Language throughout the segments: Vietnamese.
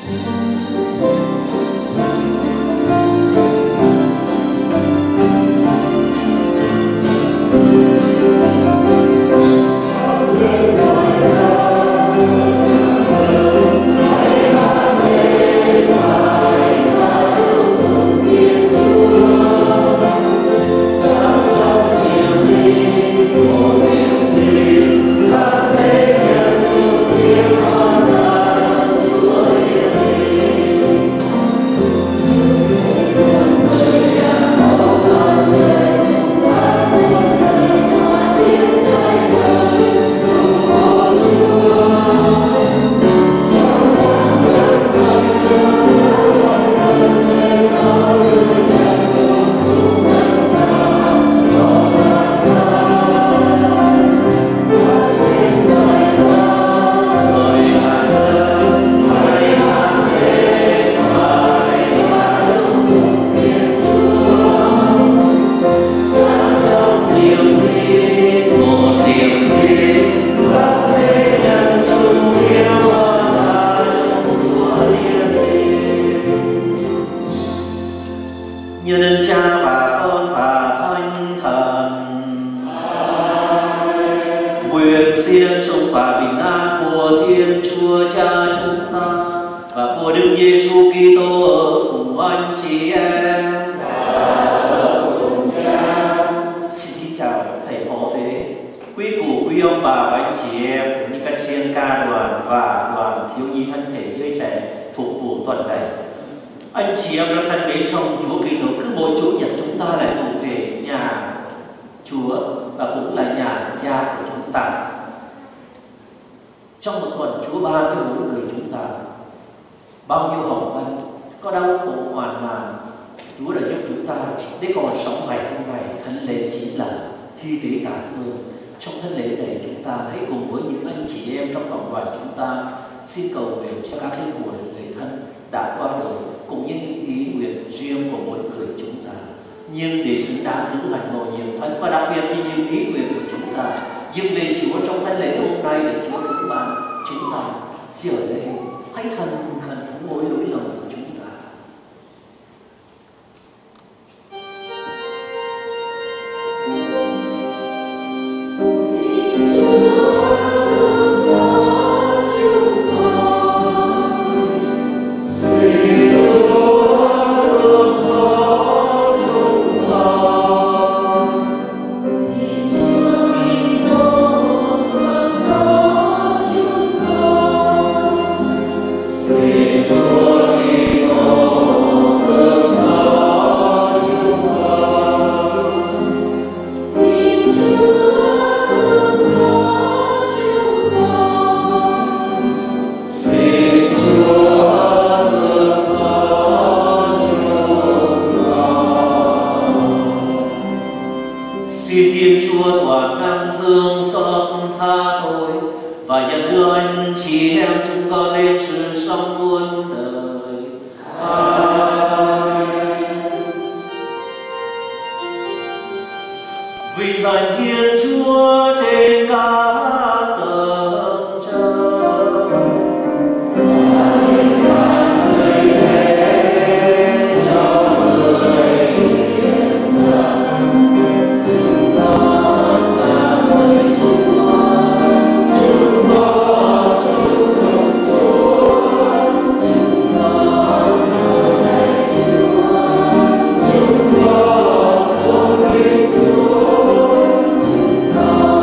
Chúa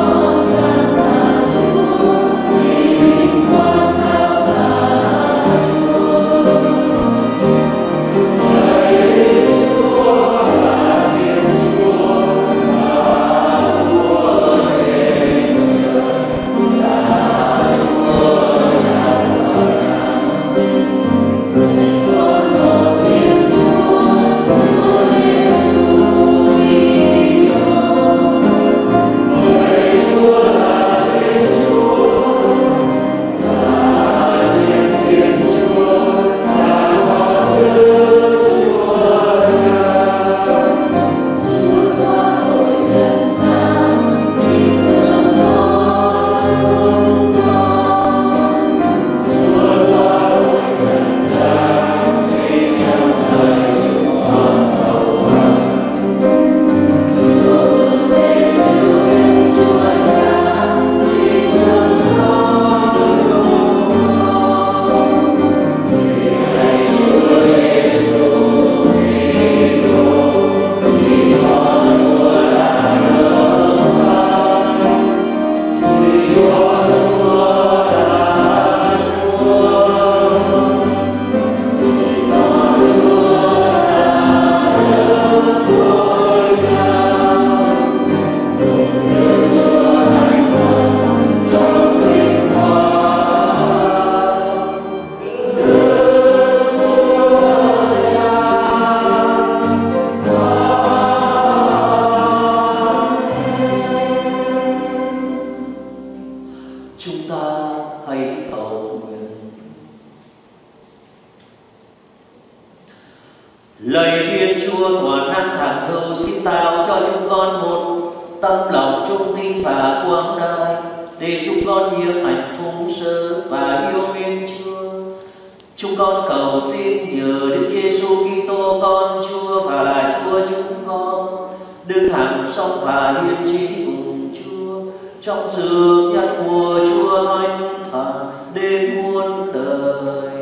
Lạy Thiên Chúa toàn năng thẳng thâu, xin tạo cho chúng con một tâm lòng trung tín và quang đại, để chúng con hiếu thành phụng sự và yêu mến Chúa. Chúng con cầu xin nhờ Đức Giêsu Kitô con Chúa và là Chúa chúng con, đứng hằng sống và hiến trí cùng Chúa trong sự nhất của Chúa Thánh Thần đến muôn đời.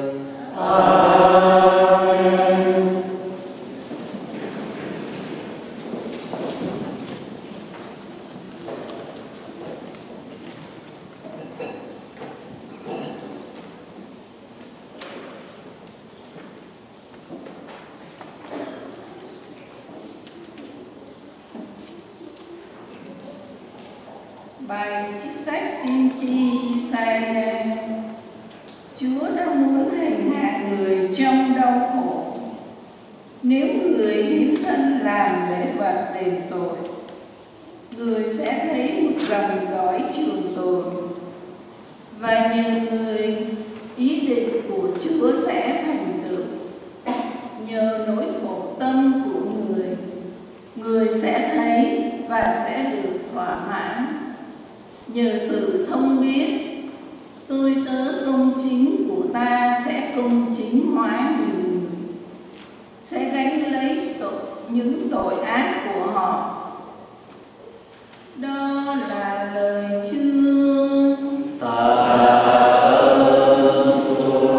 Amen. Bài trích sách tiên tri Isaiah. Chúa đã muốn hành hạ người trong đau khổ. Nếu người hiến thân làm lễ vật đền tội, người sẽ thấy một dòng dõi trường tồn. Và nhờ người, ý định của Chúa sẽ thành tựu. Nhờ nỗi khổ tâm của người sẽ thấy và sẽ được thỏa mãn. Nhờ sự thông biết, tôi tớ công chính của ta sẽ công chính hóa nhiều người, sẽ gánh lấy những tội ác của họ. Đó là lời Chúa. Tạ ơn Chúa.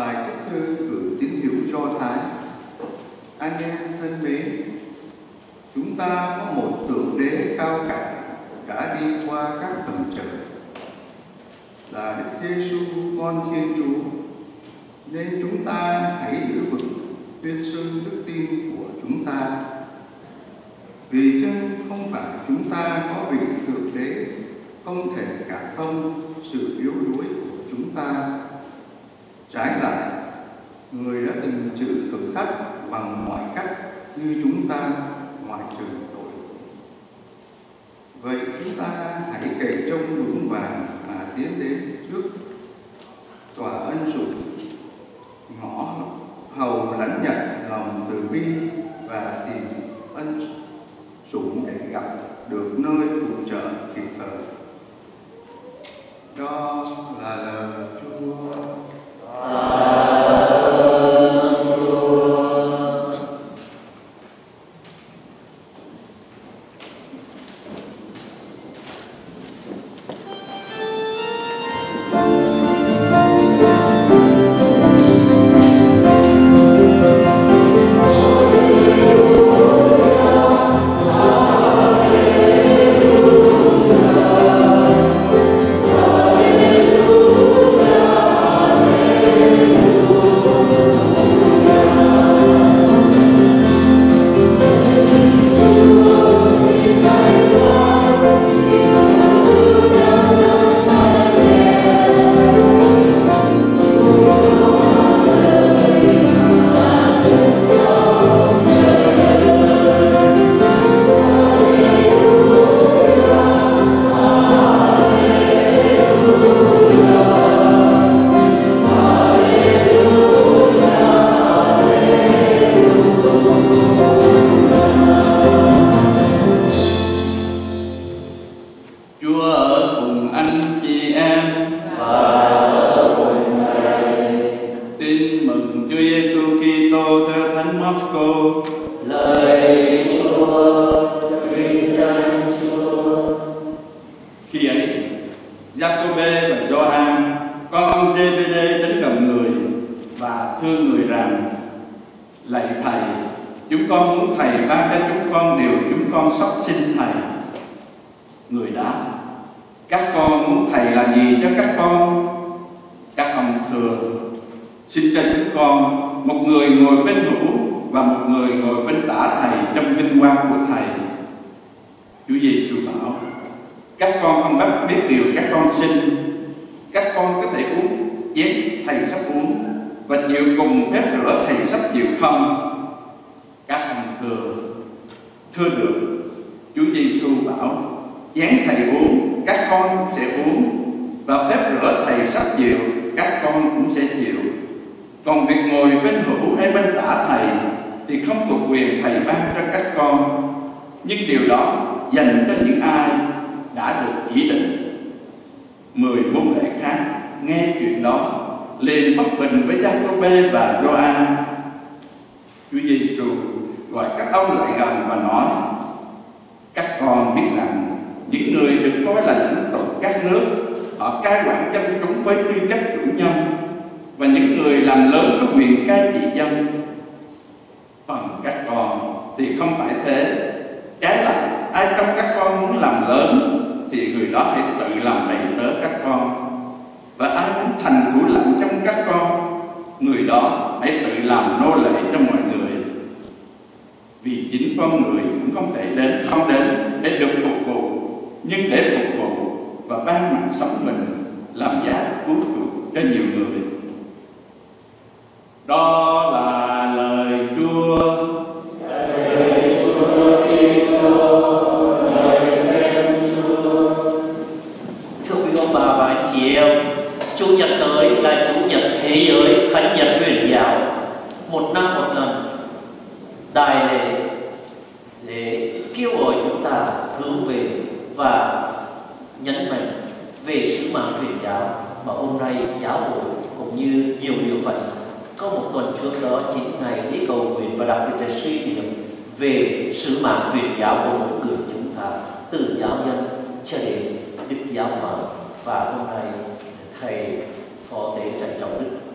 bài trích thư cử tín hữu Do Thái. Anh em thân mến, chúng ta có một thượng đế cao cả đã đi qua các tầng trời, là Đức Giêsu con Thiên Chúa, nên chúng ta hãy giữ vững tuyên xưng đức tin của chúng ta. Vì chân không phải chúng ta có vị thượng đế không thể cảm thông sự yếu đuối của chúng ta. Trái lại, người đã từng chịu thử thách bằng mọi cách như chúng ta, ngoại trừ tội lỗi. Vậy chúng ta hãy cậy trông vững vàng mà tiến đến trước tòa ân sủng, ngõ hầu lãnh nhận lòng từ bi và tìm ân sủng để gặp được nơi phù trợ kịp thời. Đó là lời Chúa.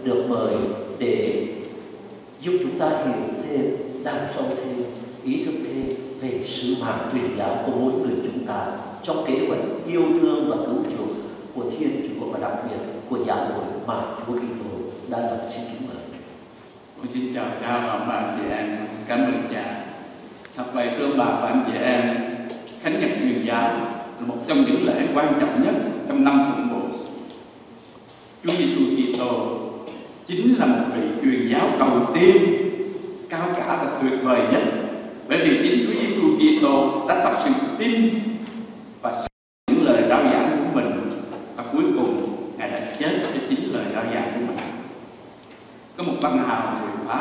được mời để giúp chúng ta hiểu thêm, đào sâu thêm, ý thức thêm về sứ mạng truyền giáo của mỗi người chúng ta trong kế hoạch yêu thương và cứu chuộc của Thiên Chúa và đặc biệt của giáo hội mà Chúa Kitô đã lập. Xin kính mời. Con xin chào cha và ông bà anh chị em, xin cảm ơn cha. Thật vậy thưa bà và anh chị em, Khánh Nhật Truyền giáo là một trong những lễ quan trọng nhất trong năm phụng vụ. Chúa Giêsu Kitô chính là một vị truyền giáo đầu tiên, cao cả và tuyệt vời nhất, bởi vì chính Chúa Giêsu Kitô đã thật sự tin và những lời rao giảng của mình, và cuối cùng Ngài đã chết cho chính lời rao giảng của mình. Có một văn hào người Pháp,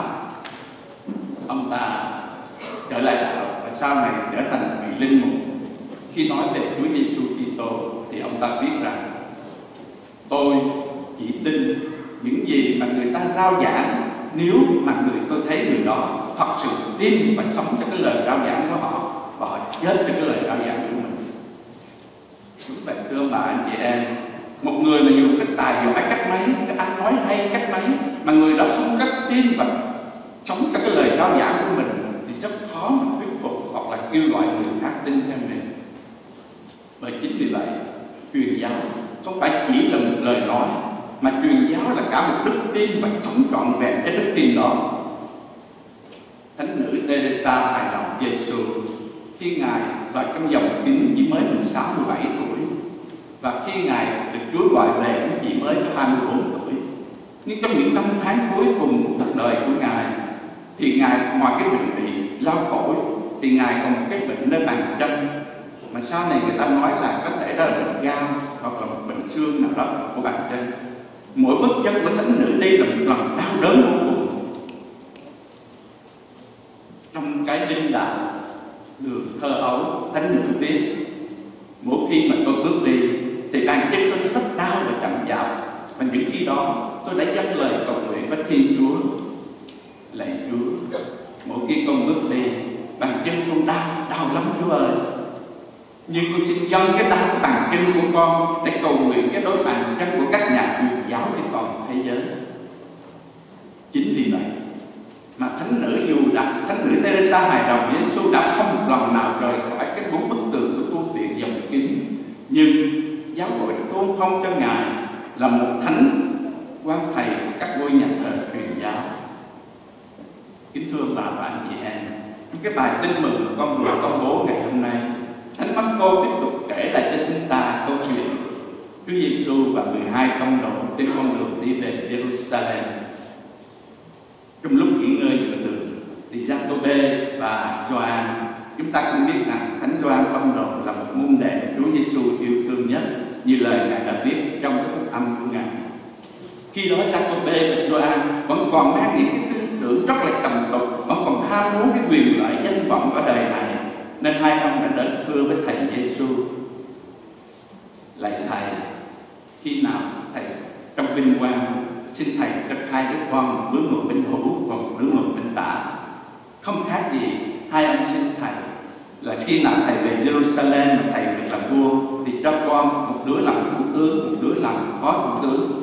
ông ta trở lại đạo và sau này trở thành vị linh mục. Khi nói về Chúa Giêsu Kitô thì ông ta viết rằng: tôi chỉ tin những gì mà người ta rao giảng nếu mà tôi thấy người đó thật sự tin và sống cho cái lời rao giảng của họ, và họ chết cho cái lời rao giảng của mình. Đúng vậy thưa bà anh chị em, một người mà dù cái tài giỏi cách mấy, cái ăn nói hay cách mấy, mà người đó không cách tin và sống cho cái lời rao giảng của mình thì rất khó mà thuyết phục hoặc là kêu gọi người khác tin theo mình. Bởi chính vì vậy, truyền giáo không phải chỉ là một lời nói, mà truyền giáo là cả một đức tin và sống trọn vẹn cái đức tin đó. Thánh nữ Teresa hài đồng Giêsu, khi Ngài vào trong dòng kính chỉ mới 16-17 tuổi, và khi Ngài được Chúa gọi về cũng chỉ mới có 24 tuổi. Nhưng trong những năm tháng cuối cùng của cuộc đời của Ngài thì Ngài ngoài cái bệnh bị lao phổi thì Ngài còn một cái bệnh lên bàn chân, mà sau này người ta nói là có thể đó là bệnh gan hoặc là một bệnh xương nào đó của bàn chân. Mỗi bước chân của thánh nữ đi là một lần đau đớn vô cùng. Trong cái linh đạo Đường thơ ấu, thánh nữ viết: mỗi khi mà tôi bước đi thì bàn chân tôi rất đau và chậm chạp, và những khi đó tôi đã dâng lời cầu nguyện với Thiên Chúa: lạy Chúa, mỗi khi con bước đi, bàn chân con đau lắm Chúa ơi. Nhưng con xin dâng cái đau của bàn chân của con để cầu nguyện cái đôi bàn chân của các nhà truyền giáo trên toàn thế giới. Chính vì vậy mà thánh nữ Teresa hài đồng Giêsu đã không một lần nào rời khỏi cái vốn bức tường của tu viện dòng kính, nhưng giáo hội đã tôn phong cho Ngài là một thánh quan thầy của các ngôi nhà thờ truyền giáo. Kính thưa bà và anh chị em, cái bài tin mừng mà con vừa công bố ngày hôm nay, Thánh Marco tiếp tục kể lại cho chúng ta câu chuyện Chúa Giêsu và 12 tông đồ trên con đường đi về Jerusalem. Trong lúc nghỉ ngơi giữa đường thì Giacôbê và Gioan, chúng ta cũng biết rằng Thánh Gioan tông đồ là một môn đệ mà Chúa Giêsu yêu thương nhất, như lời Ngài đã viết trong cái phúc âm của Ngài. Khi đó Giacôbê và Gioan vẫn còn mang những cái tư tưởng rất là trầm tục, vẫn còn ham muốn cái quyền lợi danh vọng ở đời này, nên hai ông đã đến thưa với thầy Giêsu: lạy thầy, khi nào thầy trong vinh quang, xin thầy cho hai đứa con, một đứa ngồi bên hữu và một đứa ngồi bên tả. Không khác gì hai ông xin thầy là khi nào thầy về Jerusalem mà thầy được làm vua thì cho con một đứa làm thủ tướng, một đứa làm phó thủ tướng.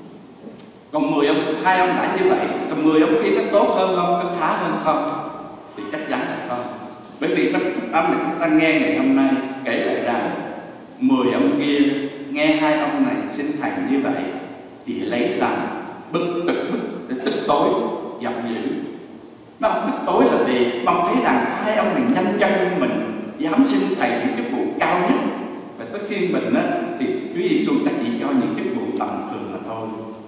Còn 10 ông, hai ông đã như vậy, còn 10 ông kia có tốt hơn không, có khá hơn không? Thì chắc chắn là không. Bởi vì trong phúc âm này chúng ta nghe ngày hôm nay kể lại rằng 10 ông kia nghe hai ông này xin thầy như vậy thì lấy làm bực để tức tối giận dữ. Mà ông tức tối là vì ông thấy rằng hai ông này nhanh chân hơn mình, dám xin thầy những chức vụ cao nhất, và tới khi mình thì Chúa Giêsu ta chỉ cho những chức vụ tầm thường mà thôi.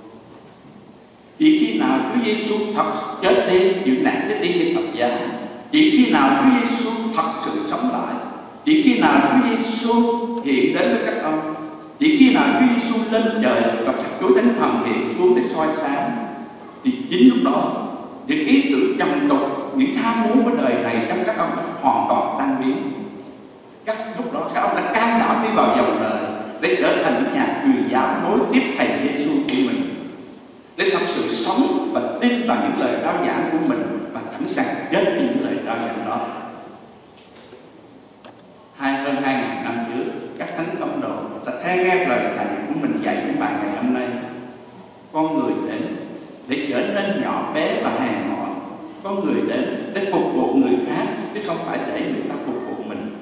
Chỉ khi nào Chúa Giêsu thật chết đi, chịu nạn chết đi như thập giá, chỉ khi nào Chúa Giêsu thật sự sống lại, chỉ khi nào Chúa Giêsu hiện đến với các ông, chỉ khi nào Chúa Giêsu lên trời và Chúa Thánh Thần hiện xuống để soi sáng, thì chính lúc đó những ý tưởng trầm tục, những tham muốn của đời này trong các ông đã hoàn toàn tan biến. Lúc đó các ông đã can đảm đi vào dòng đời để trở thành những nhà truyền giáo nối tiếp thầy Giêsu của mình, để thật sự sống và tin vào những lời rao giảng của mình và sẵn sàng chết với những lời rao giảng đó. Hơn 2.000 năm trước, các thánh tông đồ đã theo nghe lời thầy của mình dạy những bài ngày hôm nay. Con người đến trở nên nhỏ bé và hèn mọn. Có người đến để phục vụ người khác, chứ không phải để người ta phục vụ mình.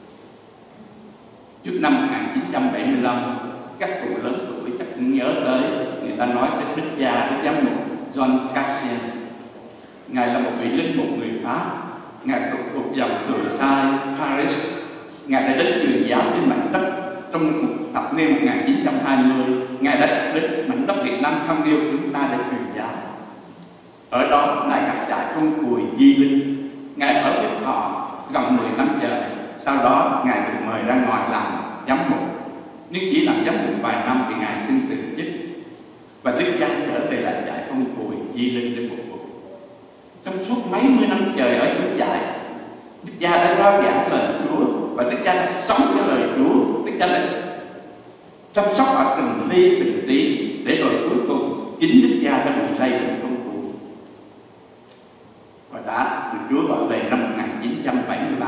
Trước năm 1975, các cụ lớn tuổi chắc cũng nhớ tới, người ta nói tới đức giám mục John Cassian. Ngài là một vị linh mục người Pháp. Ngài thuộc dòng Thừa Sai Paris. Ngài đã đến truyền giáo trên mảnh đất trong thập niên 1920. Ngài đã đến mảnh đất Việt Nam thân yêu của chúng ta để truyền giáo. Ở đó Ngài gặp trại Phong Cùi Di Linh. Ngài ở với họ gần 10 năm trời. Sau đó Ngài được mời ra ngoài làm giám mục. Nhưng chỉ làm giám mục vài năm thì Ngài xin từ chức. Và Đức Cha trở về lại trại Phong Cùi Di Linh để phục vụ. Trong suốt mấy mươi năm trời ở trong trại, Đức Cha đã rao giảng lời Chúa và Đức Cha đã sống cái lời Chúa. Đức Cha đã chăm sóc ở từng ly từng tí, để rồi cuối cùng chính Đức Cha đã bị lây bệnh Phong Cùi và đã được Chúa gọi về năm 1973.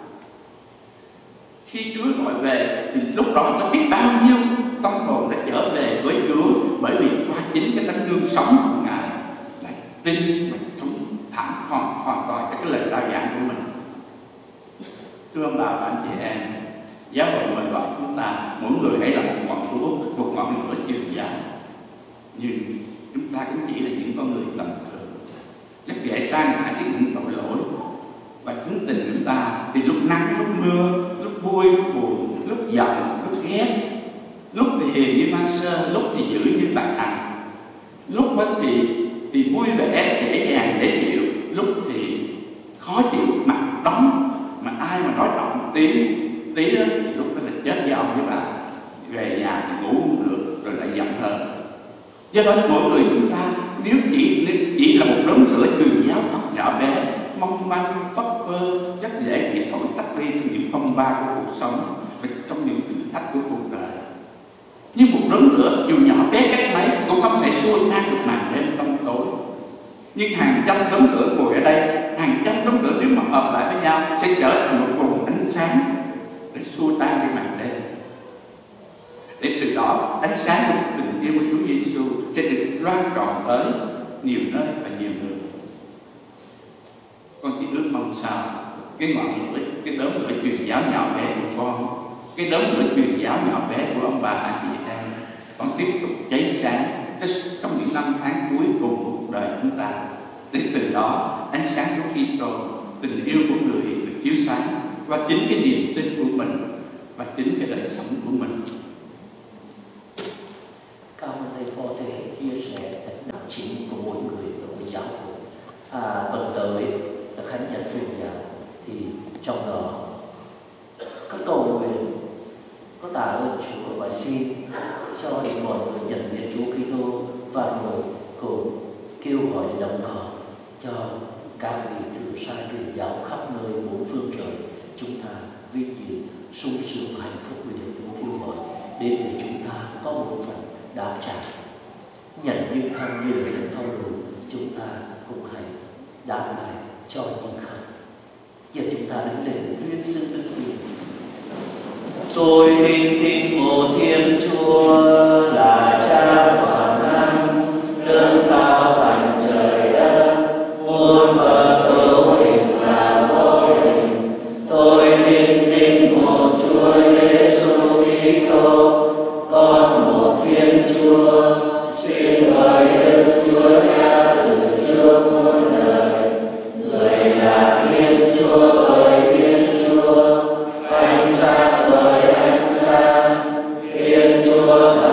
Khi Chúa gọi về thì lúc đó đã biết bao nhiêu tâm hồn đã trở về với Chúa, bởi vì qua chính cái tấm gương sống của Ngài đã tin và sống thẳng hoàn toàn cái lời rao giảng của mình. Thưa ông bà và anh chị em, giáo hội mời gọi chúng ta mỗi người hãy là một ngọn đuốc, một ngọn lửa truyền giáo. Nhưng chúng ta cũng chỉ là những con người tầm thường, rất dễ sa ngã trước những tội lỗi. Và tính tình chúng ta thì lúc nắng lúc mưa, lúc vui lúc buồn, lúc giận lúc ghét, lúc thì hiền như ma sơ, lúc thì dữ như bạc hạnh, lúc thì vui vẻ dễ dàng dễ chịu, lúc thì khó chịu mặt đóng, mà ai mà nói trọng tí đó thì lúc đó là chết giọng với bà, về nhà thì ngủ không được rồi lại giận hơn. Do đó mỗi người chúng ta nếu chỉ là một đốm lửa truyền giáo thật nhỏ bé, mong manh, phất phơ, rất dễ bị thổi tắt đi trong những phong ba của cuộc sống và trong những thử thách của cuộc đời. Nhưng một đốm lửa dù nhỏ bé cách mấy cũng không thể xua tan được màn đêm tăm tối. Nhưng hàng trăm đốm lửa ngồi ở đây, hàng trăm đốm lửa nếu mà hợp lại với nhau sẽ trở thành một vùng ánh sáng để xua tan đi màn đêm. Để từ đó ánh sáng của tình yêu của Chúa Giêsu sẽ được loan tròn tới nhiều nơi và nhiều người. Con chỉ ước mong sao cái ngọn lửa, cái đốm lửa truyền giáo nhỏ bé của con, cái đốm lửa truyền giáo nhỏ bé của ông bà anh chị em, con tiếp tục cháy sáng trong những năm tháng cuối cùng của cuộc đời chúng ta. Để từ đó ánh sáng của Kitô, tình yêu của người được chiếu sáng qua chính cái niềm tin của mình và chính cái đời sống của mình. Cảm ơn thầy Phò thể chia sẻ thật đặc chính của mỗi người và mỗi giáo hội. Tuần tới là khánh nhật truyền giáo, thì trong đó có cầu nguyện, có tạ ơn Chúa và xin cho mọi người nhận biết Chúa Kitô và rồi cùng kêu gọi để đồng hành cho các vị Thừa Sai truyền giáo khắp nơi bốn phương trời. Chúng ta vinh dự, sung sướng và hạnh phúc vì được Chúa kêu gọi đến để chúng ta có một phần đáp trả. Nhận những không như lời Thánh Phaolô, chúng ta cũng hãy đáp lại cho những không. Giờ chúng ta đứng lên để tuyên xưng đức tin. Tôi tin một Thiên Chúa là Cha toàn năng, lớn cao thành trời đất, muôn vật hữu hình là vô hình. Tôi tin một Chúa Giêsu Kitô, con một Thiên Chúa, xin mời Đức Chúa Cha từ trước muôn đời, người là Thiên Chúa bởi Thiên Chúa, ánh sáng bởi ánh sáng, Thiên Chúa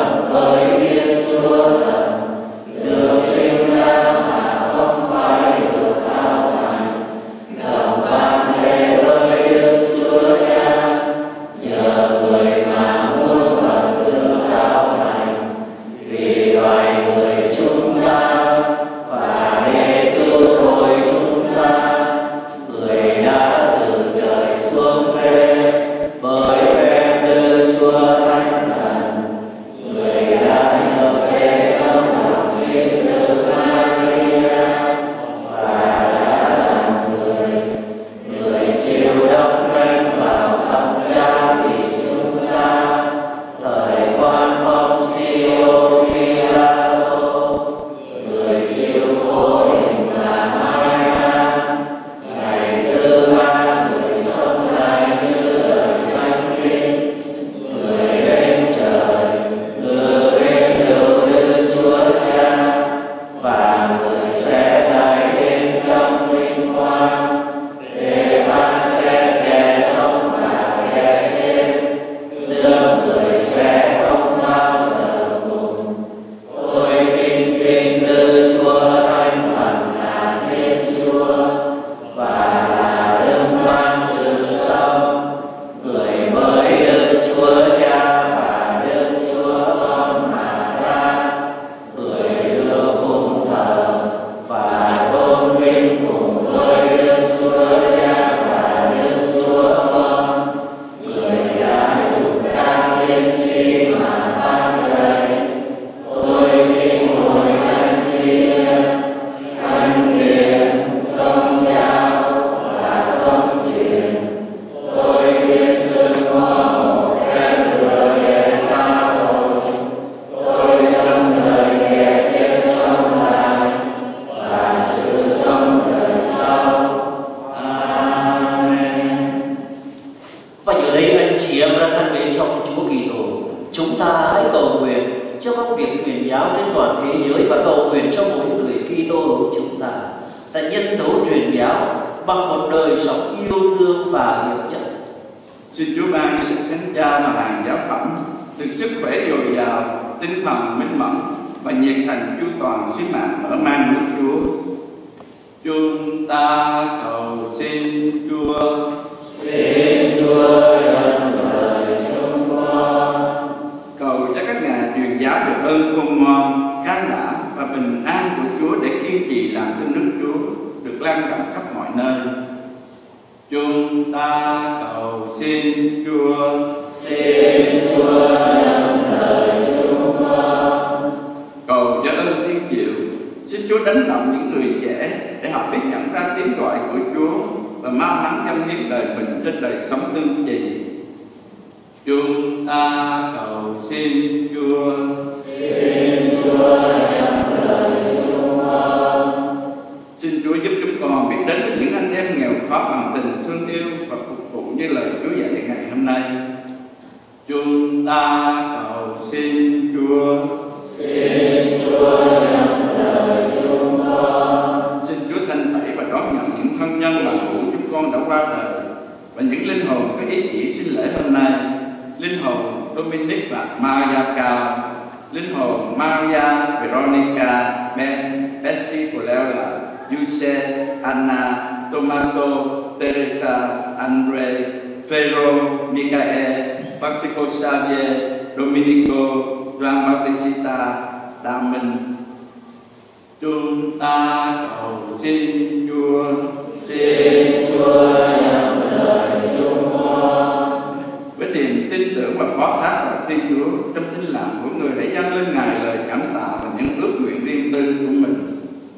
đã nhân tố truyền giáo bằng một đời sống yêu thương và hiệp nhất. Xin Chúa ban cho Đức Thánh Cha và hàng giáo phẩm được sức khỏe dồi dào, tinh thần minh mẫn và nhiệt thành chu toàn sứ mạng mở mang nước Chúa. Chúng ta cầu xin Chúa. Xin Chúa nhận lời chúng con. Cầu cho các nhà truyền giáo được ơn khôn ngoan, can đảm và bình an của Chúa để kiên trì làm cho nước Chúa được lan rộng khắp mọi nơi. Chúng ta cầu xin Chúa. Xin Chúa nhận lời chúng con. Cầu cho ơn thiên diệu, xin Chúa đánh động những người trẻ để họ biết nhận ra tiếng gọi của Chúa và mau mắn dâng hiến đời mình trên đời sống tương trì. Chúng ta cầu xin Chúa. Xin Chúa nhận lời chúng con. Xin Chúa giúp chúng con biết đến những anh em nghèo khó bằng tình thương yêu và phục vụ như lời Chúa dạy ngày hôm nay. Chúng ta cầu xin Chúa. Xin Chúa nhận lời chúng con. Xin Chúa thanh tẩy và đón nhận những thân nhân bạn hữu chúng con đã qua đời và những linh hồn có ý nghĩa sinh lễ hôm nay. Linh hồn Dominic và Maria Cao, linh hồn Maria Veronica, Ben, Betsy Colella, Giuse, Anna, Tommaso, Teresa, Andre, Ferro, Michael, Francisco Xavier, Dominico, Juan Bautista, Đa Minh. Chúng ta cầu xin Chúa. Xin Chúa nhận lời chúng con. Với niềm tin tưởng và phó thác vào Thiên Chúa, trong thinh lặng của người hãy dâng lên Ngài lời cảm tạ và những ước nguyện riêng tư của mình.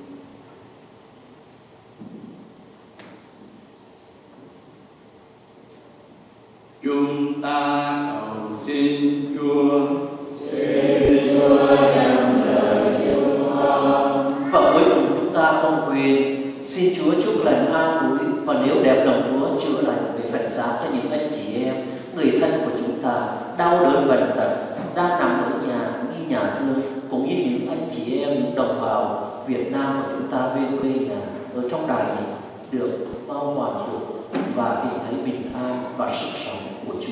Chúng ta cầu xin Chúa. Xin Chúa nhận lời chúng con. Và cuối cùng chúng ta không quên xin Chúa chúc lành an ủi và nếu đẹp lòng Chúa chữa lành về phần giá cho những anh chị em, người thân của chúng ta đau đớn bệnh tật đang nằm ở nhà như nhà thương, cũng như những anh chị em, những đồng bào Việt Nam của chúng ta bên quê nhà ở trong đài này được bao hòa phục và tìm thấy bình an và sức sống của Chúa.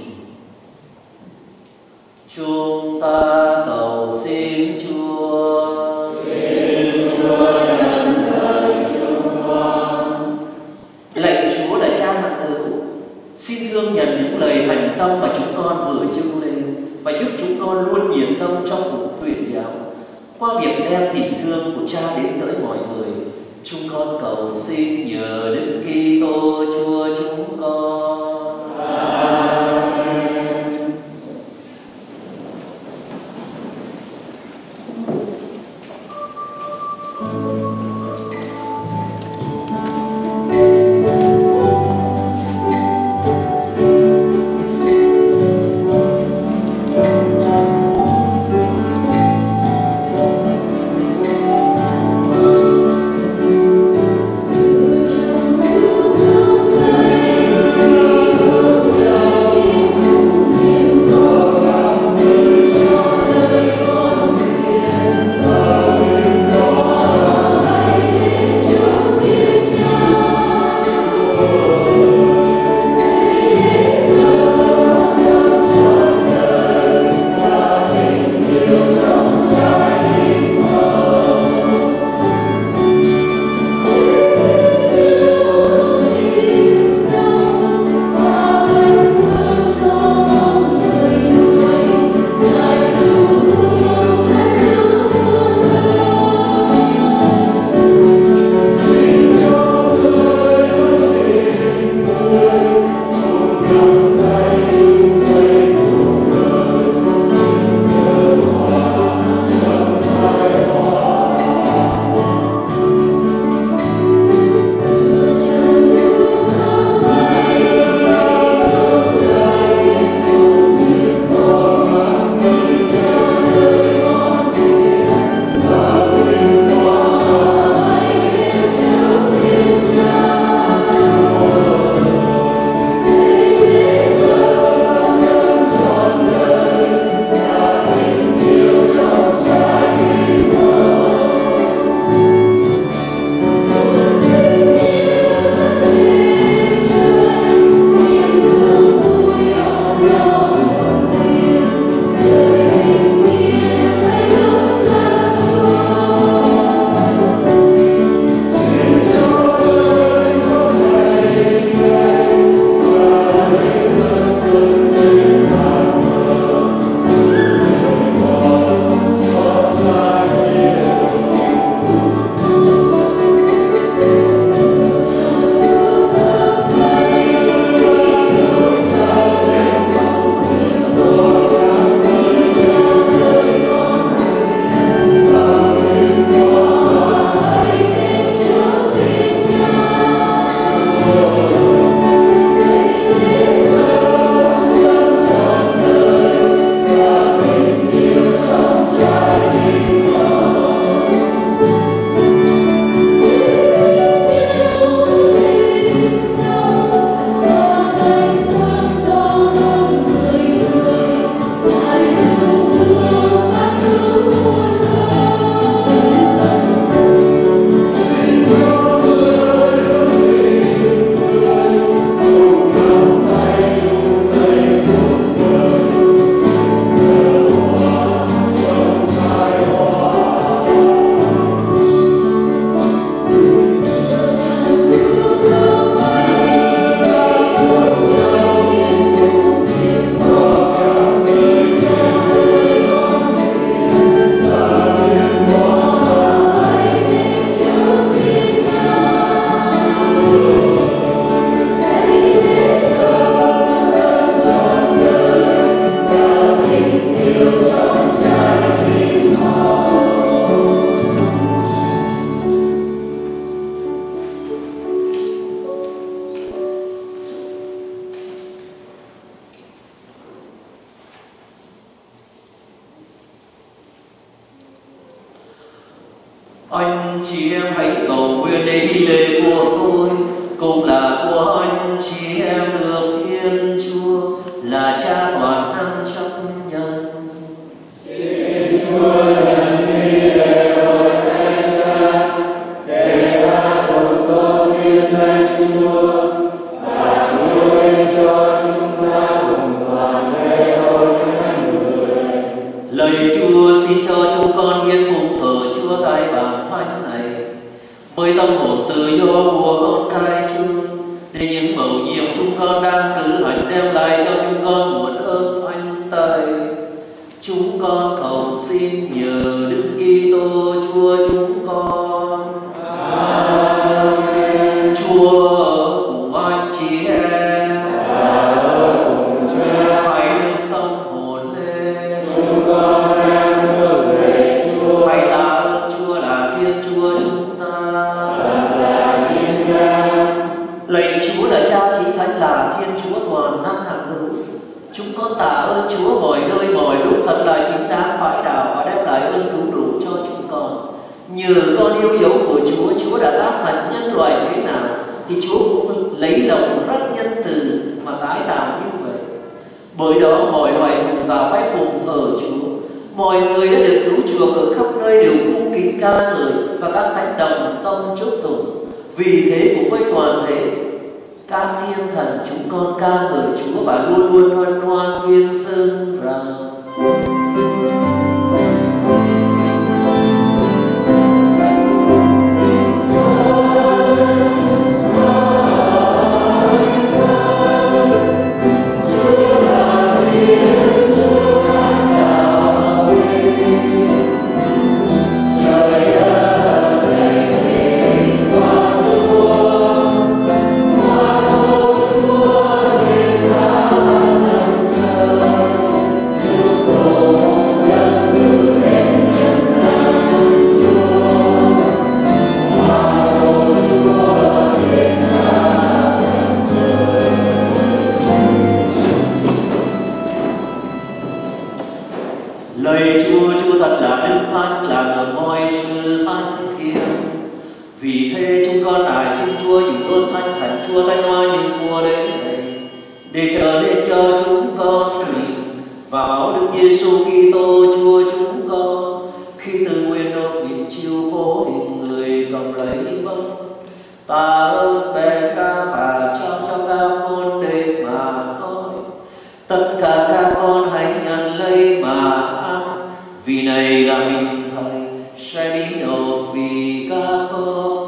Chúng ta cầu xin Chúa. Xin Chúa nhận lời chúng con. Lạy Chúa là Cha hằng hữu, xin thương nhận những lời thành tâm mà chúng con vừa dâng lên và giúp chúng con luôn nhiệt tâm trong cuộc truyền giáo. Qua việc đem tình thương của Cha đến tới mọi người, chúng con cầu xin nhờ Đức Kitô Chúa chúng con. Amen. Hãy subscribe cho kênh Ghiền Mì Gõ để không bỏ lỡ Anh chị em hãy cầu nguyện để hy lễ của tôi cũng là của anh chị em được Thiên Chúa là Cha toàn năng chấp nhận. Thiên Chúa nhận hy lễ của Thánh Cha để ta cùng tôn vinh danh Chúa và nuôi cho chúng ta cùng toàn thể hội thánh người. Lạy Chúa, xin cho chúng con biết phụng thờ Chúa tại bàn thánh này với tâm hồn tự do của con cái Chúa, để những mầu nhiệm chúng con đang cử hành đem lại cho chúng con nguồn ơn thánh tài. Chúng con cầu xin nhờ Đức Kitô Chúa chúng con. Amen. Chúa ở cùng anh chị em. Hãy nâng tâm hồn lên. Chúng con đang hướng về Chúa. Hãy tạ ơn Chúa là Thiên Chúa chúng ta. Lạy Chúa là Cha Chí Thánh là Thiên Chúa toàn năng hằng hữu. Chúng con tạ ơn Chúa mọi nơi mọi lúc thật là chính đáng phải đạo và đem lại ơn cứu độ cho chúng con. Nhờ con yêu dấu của Chúa, Chúa đã tác thành nhân loại thế nào thì Chúa cũng lấy lòng rất nhân từ mà tái tạo như vậy. Bởi đó mọi loài thù tạo phải phụng thờ Chúa. Mọi người đã được cứu chuộc ở khắp nơi đều cung kính ca ngợi và các thánh đồng tâm chúc tụng. Vì thế cùng với toàn thể các thiên thần chúng con ca ngợi Chúa và luôn luôn hân hoan tuyên xưng rằng: Lạy Chúa, Chúa thật là Đức Thánh, là nguồn mọi sự thánh thiện. Vì thế chúng con lại xin Chúa dùng ơn thánh thánh Chúa thánh hoa những mùa đến đây để trở nên cho chúng con mình và máu Đức Giêsu Kitô Chúa chúng con, khi từ nguyên nộp mình chiêu cố hình người cầm lấy vâng. Tạ ơn bèn đa và trao cho các môn để mà nói. Tất cả các con hãy nhận lấy mà ăn, vì này là mình Thầy sẽ đi nộp vì các con.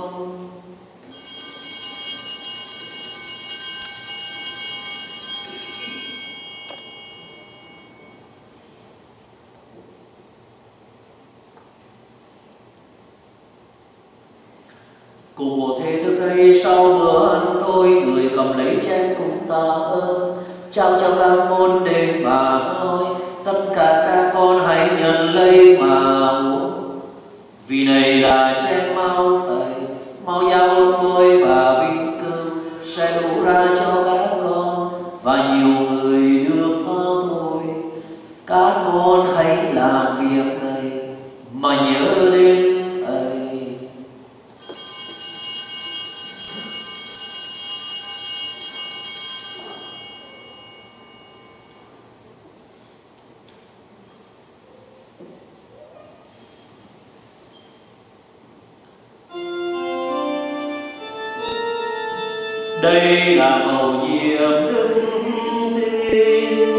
Cùng một thế thức đây sau bữa ăn tôi người cầm lấy chén cùng tạ ơn, trao cho các môn để mà nói. Tất cả các con hãy nhận lấy mà uống, vì này là chén máu Thầy, máu giao ơn môi và vinh cư sẽ đổ ra cho các con và nhiều người được tha tội. Các con hãy làm việc này mà nhớ đến Thầy. Đây là mầu nhiệm đức tin.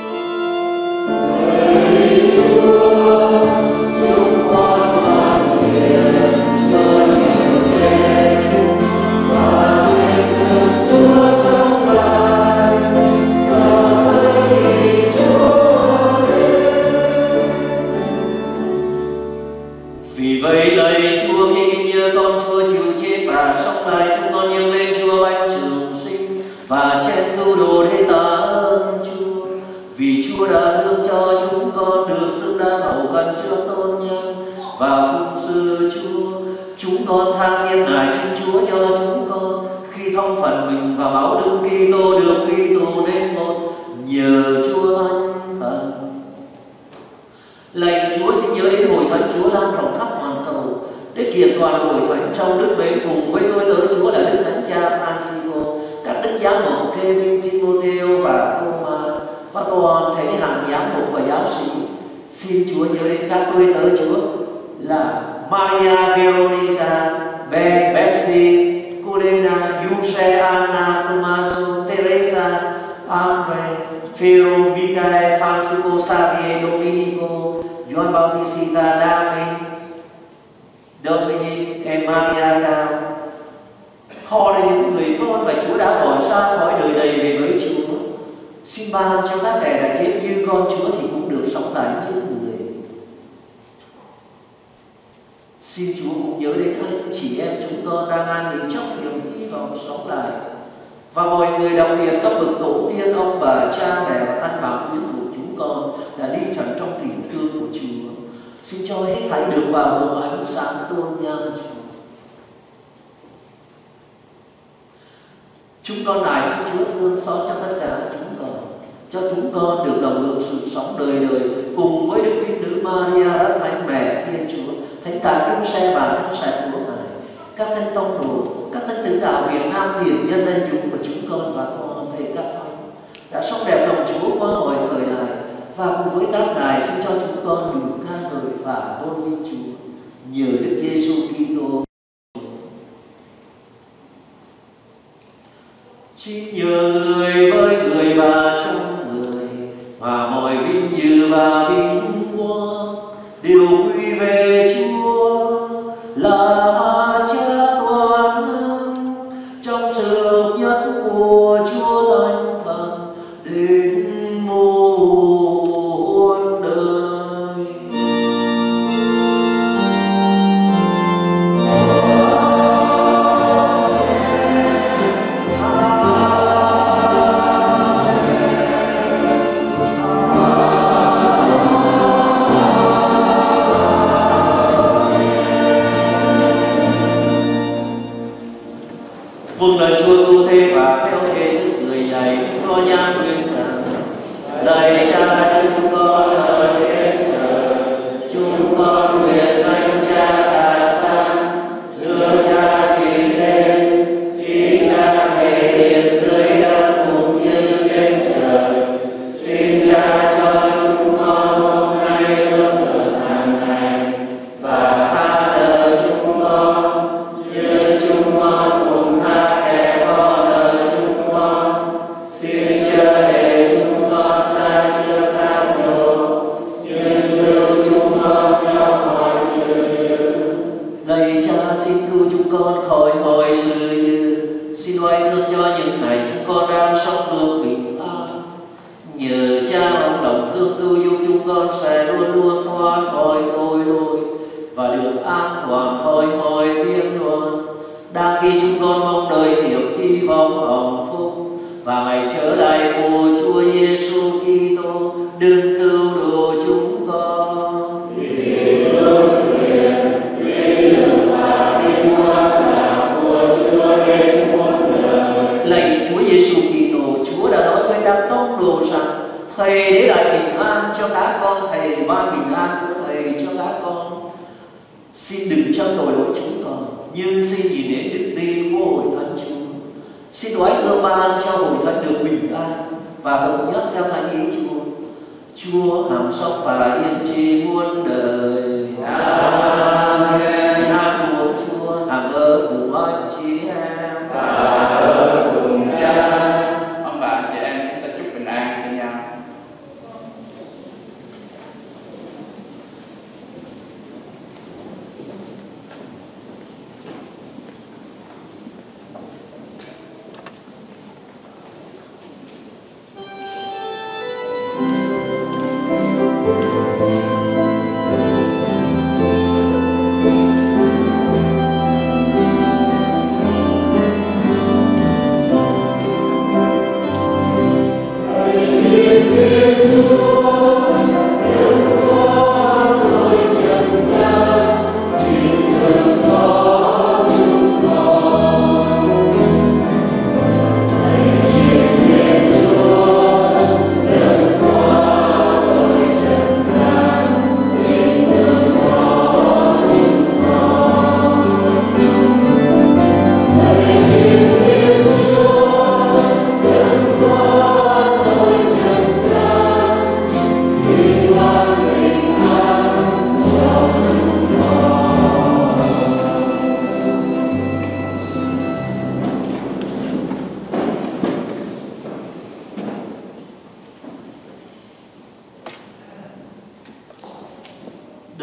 Lạy Chúa, chúng con hoàn thiện cho chịu chết và nguyện xin Chúa sống lại cho thấy Chúa đến. Vì vậy lạy Chúa, khi kinh nhớ con Chúa chịu chết và sống lại, chúng con dâng lên Chúa bánh trường sinh và chén cứu độ để tạ ơn Chúa. Vì Chúa đã thương cho chúng con được xứng đáng hầu cận trước tôn nhân và phụng sự Chúa, chúng con tha thiết nài xin Chúa cho chúng con khi thông phần mình và máu Đức Kitô được quy tụ nên một nhờ Chúa Thánh Thần. Lạy Chúa, xin nhớ đến hội thánh Chúa lan rộng khắp hoàn cầu để kiện toàn hội thánh trong đức mến cùng với tôi tớ Chúa là Đức Thánh Cha Francisco, các đức giám mục Kevin, Timoteo và Thomas và toàn thể hàng giám mục và giáo sĩ. Xin Chúa nhớ đến các tôi tớ Chúa là Maria Veronica, Ben, Bessie, Culena, Yuse, Anna, Tomaso, Teresa, Andre, Phêrô, Michael, Francisco, Xavier, Domenico, Gioan Bautista, Dominic, Maria Cao. Họ là những người con mà Chúa đã bỏ xa khỏi đời này về với Chúa. Xin ban cho các kẻ đã chết như con Chúa thì cũng được sống lại như người. Xin Chúa cũng nhớ đến anh chị em chúng con đang an nghỉ trong niềm hy vọng sống lại, và mọi người đặc biệt các bậc tổ tiên, ông bà, cha mẹ và thân bằng quyến thuộc chúng con đã ly trần trong tình thương của Chúa. Xin cho hết thảy được vào hồng ánh sáng tôn nhan Chúa. Chúng con nài xin Chúa thương xót cho tất cả chúng con, cho chúng con được đồng hưởng sự sống đời đời cùng với Đức Trinh Nữ Maria đã Thánh Mẹ Thiên Chúa, Thánh Cả Giuse bản thân sạch của Ngài, các thánh tông đồ, các thánh tử đạo Việt Nam tiền nhân anh dũng của chúng con và toàn thể các thánh đã sống đẹp lòng Chúa qua mọi thời đại, và cùng với các ngài xin cho chúng con được ca ngợi và tôn vinh Chúa nhờ Đức Giêsu Kitô. Xin nhờ người với người và trong người mà mọi vinh dự và vinh quang đều quy về Chúa là Cha toàn năng, trong sự hợp nhất của Chúa Thánh Thần đến muôn đời. Vâng lời Chúa tu thế và theo thế thức người dạy, chúng con nhang nguyện rằng lạy Cha chúng con ở trên trời, chúng con nguyện danh Cha cả sáng, đưa Cha trị lên, ý Cha thể hiện dưới đất cũng như trên trời. Xin Cha cho chúng con hôm nay lương thực hàng ngày, và tha nợ chúng con như chúng con cũng tha kẻ có nợ chúng con. Xin chớ để chúng con sai trước đám đồ, nhưng cứu chúng con trong mọi sự dữ. Lạy Cha xin cứu chúng con khỏi mọi sự dữ. Xin oai thương cho những ngày chúng con đang sống được bình an. Nhờ Cha bằng lòng thương cứu giúp chúng con sẽ luôn luôn thoát khỏi tội lỗi và được an toàn khỏi mọi biên loạn. Đang khi chúng con mong đợi niềm hy vọng hồng phúc và ngày trở lại của Chúa Giêsu Kitô đừng cứu độ chúng con. Vì ơn quyền, vinh dự và vinh quang là của Chúa đến muôn đời. Lạy Chúa Giêsu Kitô, Chúa đã nói với các tông đồ rằng Thầy để lại bình an cho các con, Thầy ban bình an của Thầy cho các con. Xin đừng cho tội lỗi chúng con, nhưng xin nhìn đến đức tin của hội thánh Chúa. Xin oái thương ban cho hội thánh được bình an và hợp nhất theo thánh ý Chúa. Chúa hằng sống và yên trị muôn đời. Amen. Nam của Chúa hằng ở cùng anh chị em và ở cùng Cha. Ông bà anh chị em chúng ta chúc bình an cho nhau.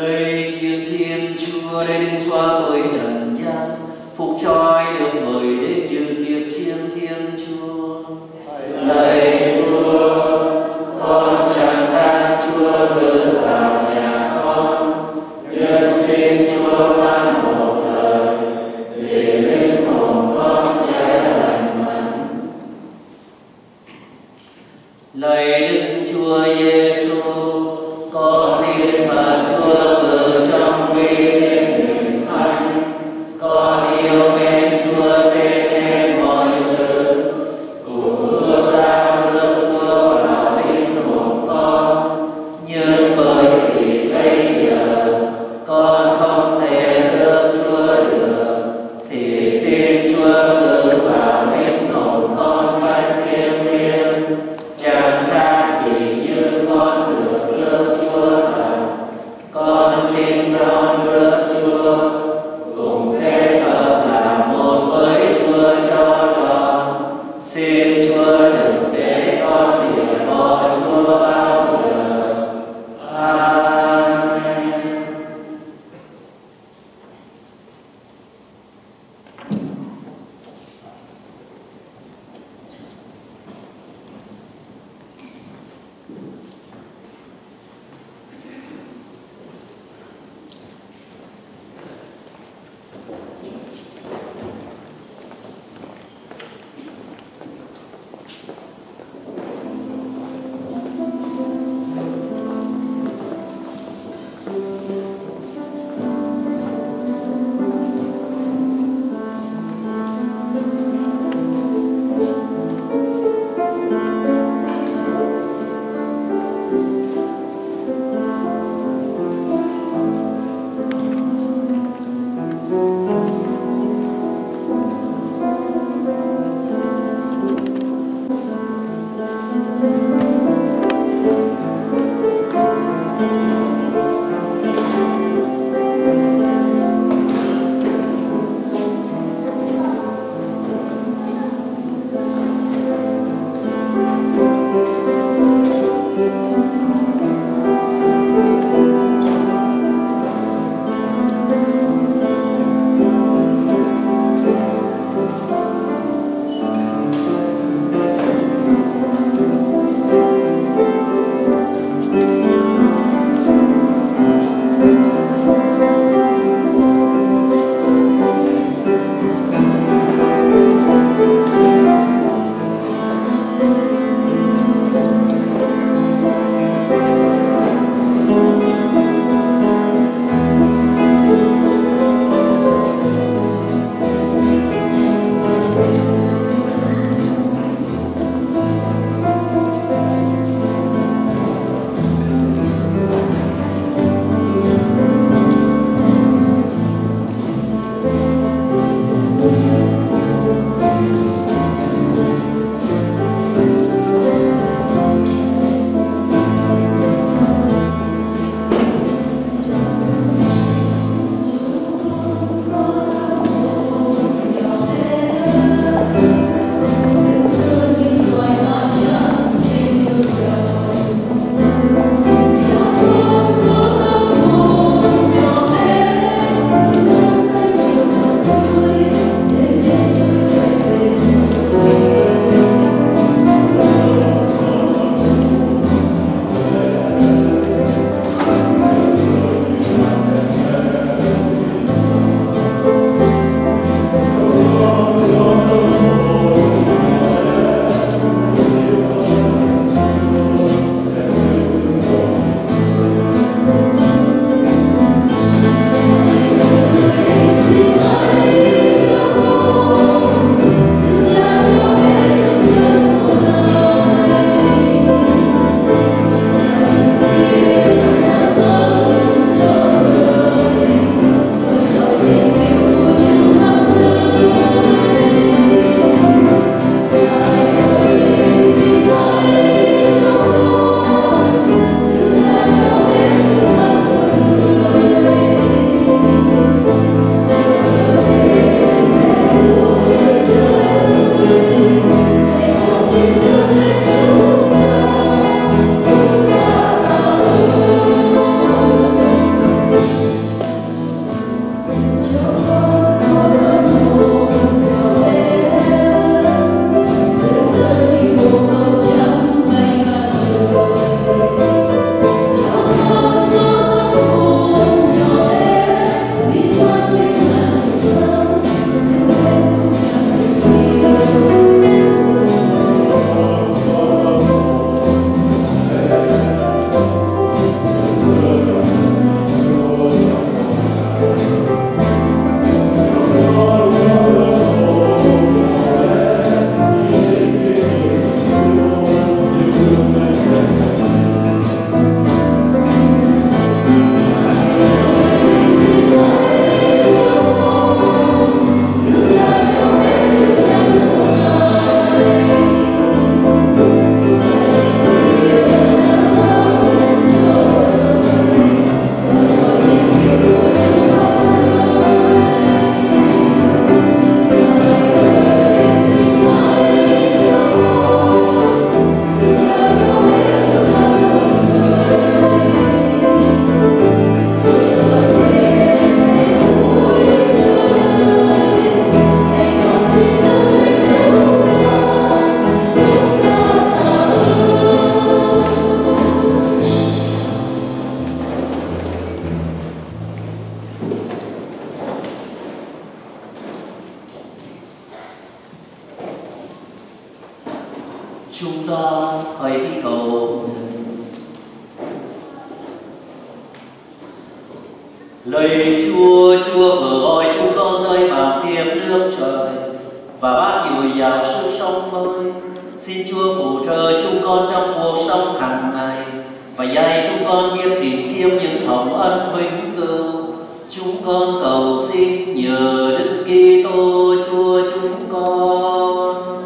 Lạy Thiên Thiên Chúa, để đừng xóa tội trần gian, phục trói được người đến như thiệp chiên Thiên Chúa. Lạy Chúa, con chẳng đáng Chúa đưa vào nhà con, nhưng xin Chúa phán một lời, thì linh hồn con sẽ lành mạnh. Lạy Đức Chúa Giêsu, con tin thật Chúa ở trong bi thiên bình thánh, con yêu mến Chúa thế nên mọi sự, cùng ước ao được Chúa vào linh hồn con. Nhưng bởi vì bây giờ con không thể ước Chúa được, thì xin Chúa cử vào linh hồn con cách thiêng liêng, chẳng tha Chúng ta hãy cầu. Lạy Chúa, Chúa vừa gọi chúng con tới bàn tiệc nước trời và ban dồi dào sức sống mới. Xin Chúa phù trợ chúng con trong cuộc sống hàng ngày và dạy chúng con biết tìm kiếm những hồng ân vĩnh cửu. Chúng con cầu xin nhờ Đức Kitô Chúa chúng con.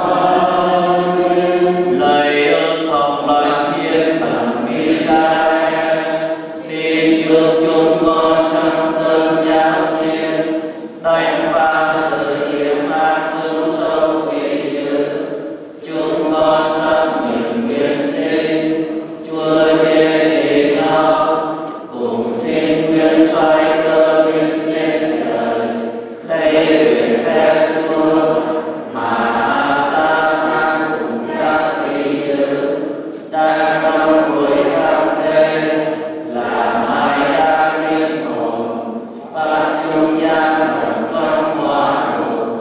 Amen. Lạy ơn thòng lành thiên thần Michael, xin giúp chúng con trong cơn giao chiến đánh phá sự hiểm ác mưu sâu quỷ dữ. Chúng con sắp mình nguyện xin Chúa chế trị nhau, cùng xin nguyện xoay cơ bên trên trời, lấy quyền phép Chúa mà ra mang cùng các quỷ dữ đang trong buổi các thế là mai đang liên hồn và chúng giam cầm trong hòa hồn.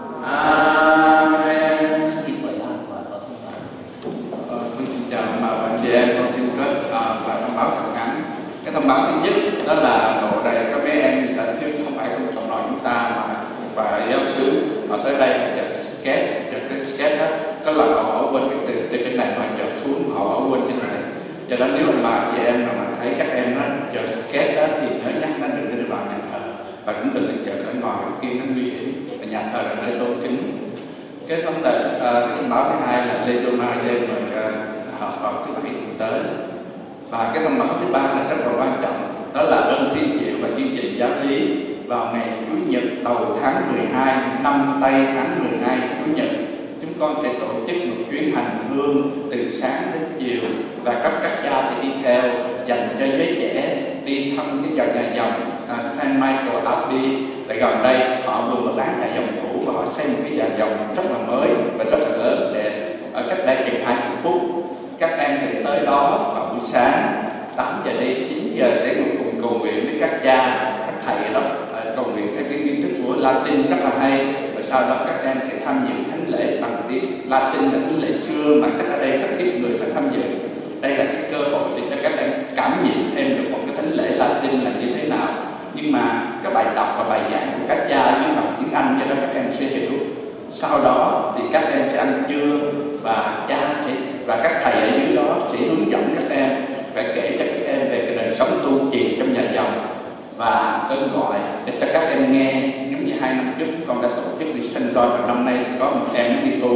Amen. Xin mời an toàn vào thông báo. Con xin chào bạn chị em, con xin kết bài thông báo thật ngắn. Cái thông báo thứ nhất đó là độ đầy các bé em không phải trong cộng đoàn chúng ta mà và giáo sứ họ tới đây được sketch đó, có lần họ bỏ quên cái từ trên này mà dợt xuống họ bỏ quên trên này. Do đó nếu mà chị em mà thấy các em nó dợt sketch đó thì nhớ nhắc nó đừng đi vào nhà thờ và cũng đừng chợt ở ngoài kia nó nguy hiểm. Và nhà thờ là nơi tôn kính. Cái vấn đề cái thông báo thứ hai là Lê Giô Marie mời họp vào thứ Bảy tuần tới. Và cái thông báo thứ ba là rất là quan trọng, đó là ơn thiên diệu và chương trình giáo lý vào ngày Chủ nhật đầu tháng 12 năm Tây tháng 12 Chủ nhật. Chúng con sẽ tổ chức một chuyến hành hương từ sáng đến chiều và các cha sẽ đi theo dành cho giới trẻ đi thăm cái nhà dòng Saint Michael Abbey. Tại gần đây họ vừa mới bán nhà dòng cũ và họ xây một cái nhà dòng rất là mới và rất là lớn đẹp ở cách đây chừng 20 phút. Các em sẽ tới đó vào buổi sáng 8 giờ đi, 9 giờ sẽ cùng cầu nguyện với các cha, các thầy đó cầu nguyện theo cái nghi thức của Latin rất là hay. Và sau đó các em sẽ tham dự thánh lễ bằng tiếng Latin, là thánh lễ xưa mà các ở đây rất ít người mà tham dự. Đây là cái cơ hội để cho các em cảm nhận thêm được một cái thánh lễ Latin là như thế nào. Nhưng mà các bài đọc và bài giảng của các cha với bằng tiếng Anh, cho đó các em sẽ hiểu. Sau đó thì các em sẽ ăn trưa và và các thầy ở dưới đó sẽ hướng dẫn các em và kể cho các em về cái đời sống tu trì trong nhà dòng và ơn gọi để cho các em nghe. Giống như 2 năm trước con đã tổ chức đi Saint John và năm nay có một em nó đi tu.